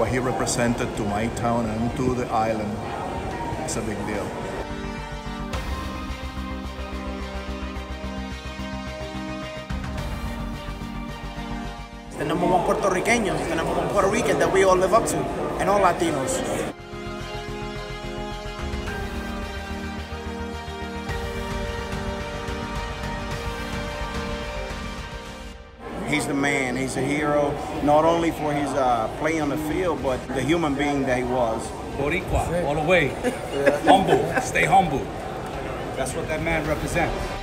what he represented to my town and to the island. It's a big deal. The number one Puerto Ricanos, the number one Puerto Rican that we all live up to, and all Latinos. He's the man, he's a hero, not only for his play on the field, but the human being that he was. Boricua, all the way. Humble, stay humble. That's what that man represents.